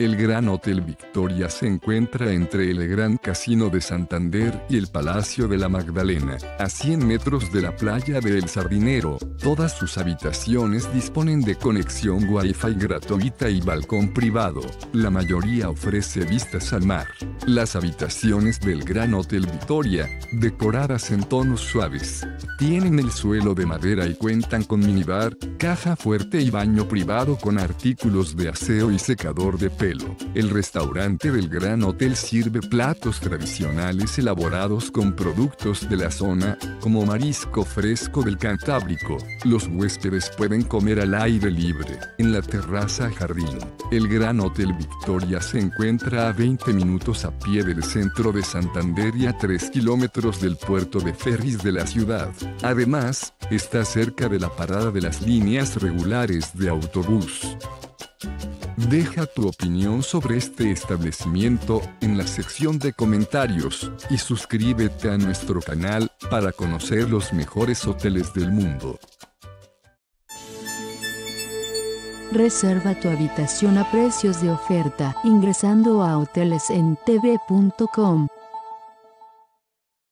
El Gran Hotel Victoria se encuentra entre el Gran Casino de Santander y el Palacio de la Magdalena, a 100 metros de la playa de El Sardinero. Todas sus habitaciones disponen de conexión Wi-Fi gratuita y balcón privado. La mayoría ofrece vistas al mar. Las habitaciones del Gran Hotel Victoria, decoradas en tonos suaves, tienen el suelo de madera y cuentan con minibar, caja fuerte y baño privado con artículos de aseo y secador de pelo. El restaurante del Gran Hotel sirve platos tradicionales elaborados con productos de la zona, como marisco fresco del Cantábrico. Los huéspedes pueden comer al aire libre, en la terraza jardín. El Gran Hotel Victoria se encuentra a 20 minutos a pie del centro de Santander y a 3 kilómetros del puerto de ferries de la ciudad. Además, está cerca de la parada de las líneas regulares de autobús. Deja tu opinión sobre este establecimiento en la sección de comentarios y suscríbete a nuestro canal para conocer los mejores hoteles del mundo. Reserva tu habitación a precios de oferta ingresando a hotelesentv.com.